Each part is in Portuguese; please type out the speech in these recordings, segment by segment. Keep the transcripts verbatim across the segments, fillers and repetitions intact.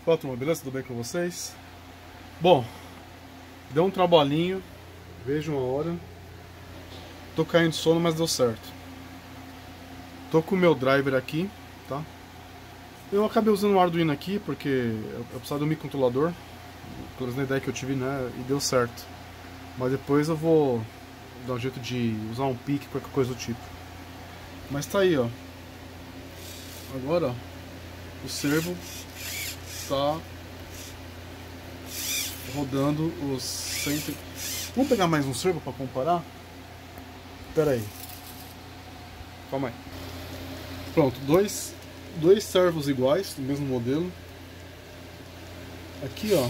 Fala, turma, beleza? Tudo bem com vocês? Bom, deu um trabalhinho, vejo uma hora. Tô caindo de sono, mas deu certo. Tô com o meu driver aqui, tá? Eu acabei usando o Arduino aqui porque eu precisava de um microcontrolador, pela ideia que eu tive, né? E deu certo. Mas depois eu vou dar um jeito de usar um pique, qualquer coisa do tipo. Mas tá aí, ó. Agora, ó, o servo tá rodando os cento... Vamos pegar mais um servo para comparar? Pera aí. Calma aí. Pronto, dois, dois servos iguais, do mesmo modelo. Aqui, ó.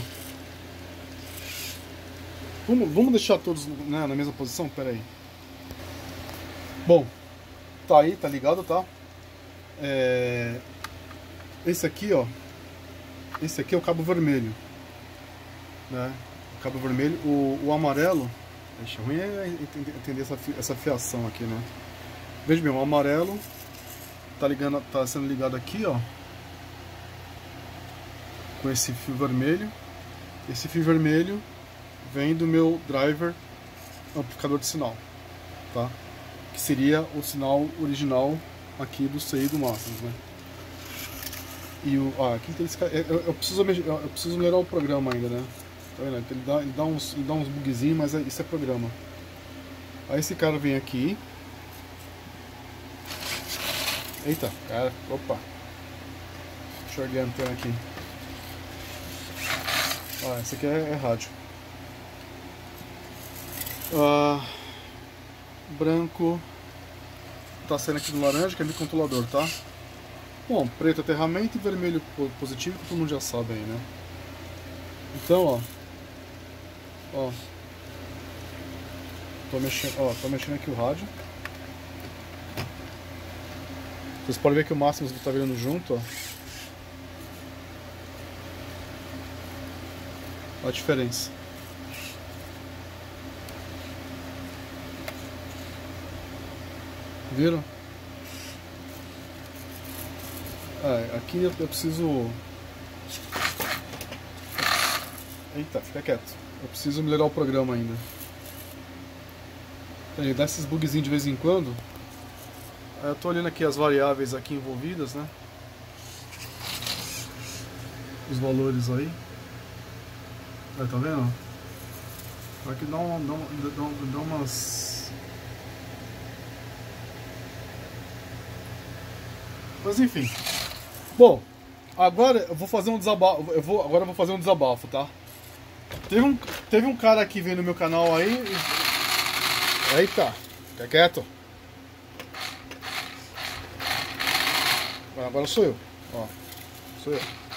Vamos, vamos deixar todos, né, na mesma posição? Pera aí. Bom, tá aí, tá ligado, tá? É... Esse aqui, ó. Esse aqui é o cabo vermelho, né? O cabo vermelho, o, o amarelo. Deixa ruim é entender essa, essa fiação aqui, né? Veja bem, o amarelo tá ligando, tá sendo ligado aqui, ó, com esse fio vermelho. Esse fio vermelho vem do meu driver amplificador de sinal, tá? Que seria o sinal original aqui do C I do Máximos, né? E o, ah, aqui tem esse cara, eu, eu, preciso, eu preciso melhorar o programa ainda, né? Tá vendo? Ele dá, ele dá uns, ele dá uns bugzinhos, mas é, isso é programa. Aí esse cara vem aqui. Eita, cara, opa. Deixa eu erguer a antena aqui. Ah, esse aqui é, é rádio. Ah, branco. Tá saindo aqui do laranja, que é microcontrolador, tá? Bom, preto é aterramento e vermelho positivo, que todo mundo já sabe aí, né? Então, ó. Ó. Tô mexendo, ó, tô mexendo aqui o rádio. Vocês podem ver que o Máximos tá virando junto, ó. Olha a diferença. Viram? É, aqui eu preciso... Eita, fica quieto. Eu preciso melhorar o programa ainda. Ele dá esses bugzinhos de vez em quando. Eu tô olhando aqui as variáveis aqui envolvidas, né? Os valores aí. É, tá vendo? Aqui dá, uma, dá, uma, dá, dá umas... Mas enfim. Bom, agora eu vou fazer um desabafo. Eu vou, agora eu vou fazer um desabafo, tá? Teve um, teve um cara que veio no meu canal aí. E... Eita, fica quieto. Agora sou eu. Ó, sou eu.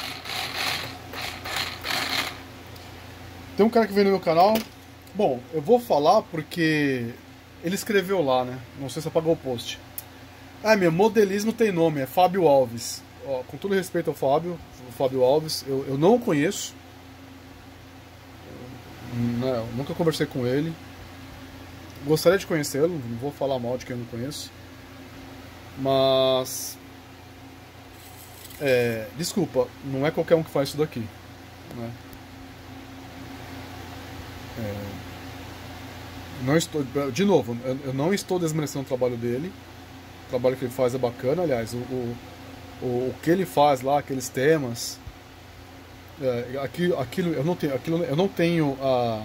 Tem um cara que veio no meu canal. Bom, eu vou falar porque ele escreveu lá, né? Não sei se apagou o post. Ah, meu modelismo tem nome, é Fábio Alves. Ó, com todo respeito ao Fábio, o Fábio Alves, eu, eu não o conheço. Não, eu nunca conversei com ele. Gostaria de conhecê-lo, não vou falar mal de quem eu não conheço. Mas... É, desculpa, não é qualquer um que faz isso daqui, né? É, não estou, de novo, eu não estou desmerecendo o trabalho dele. O trabalho que ele faz é bacana, aliás, o, o, o, o que ele faz lá, aqueles temas, é, aquilo, aquilo, eu não tenho, aquilo, eu não tenho a...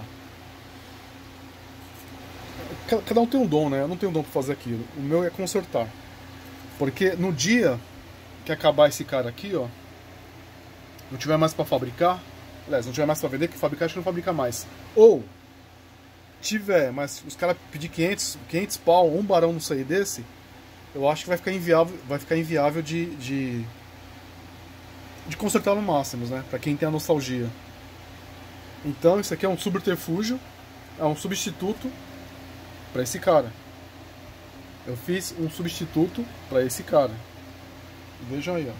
Cada um tem um dom, né? Eu não tenho dom para fazer aquilo. O meu é consertar. Porque no dia que acabar esse cara aqui, ó, não tiver mais para fabricar, aliás, não tiver mais para vender, que fabricar acho que não fabrica mais. Ou tiver, mas os caras pedir quinhentos, quinhentos pau, um barão no sair desse, eu acho que vai ficar inviável, vai ficar inviável de de, de consertar no Máximos, né? Para quem tem a nostalgia. Então isso aqui é um subterfúgio, é um substituto para esse cara. Eu fiz um substituto para esse cara. Vejam aí, ó.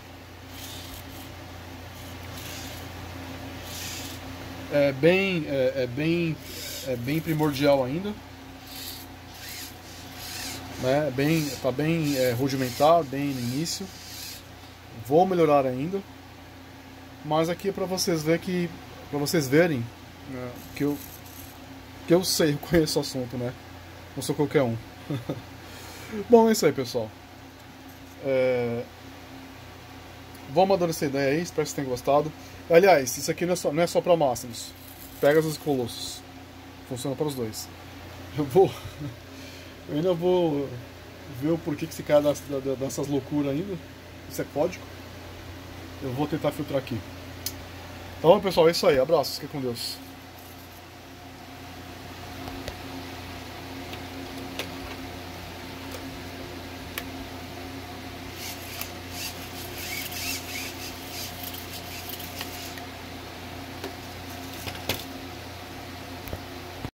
É bem, é, é bem, é bem primordial ainda, né? Bem, tá bem é, rudimentar, bem no início. Vou melhorar ainda. Mas aqui é para vocês ver que, para vocês verem, né, que eu que eu sei, eu conheço o assunto, né? Não sou qualquer um. Bom, é isso aí, pessoal. É... Vou amadurecer a ideia aí, espero que vocês tenham gostado. Aliás, isso aqui não é só, não é só para Máximos. Pegasus e Colossus. Funciona para os dois. Eu vou. Eu ainda vou ver o porquê que esse cara dá, dá, dá essas loucuras ainda. Isso é código. Eu vou tentar filtrar aqui. Tá bom, pessoal? É isso aí. Abraços. Fica com Deus.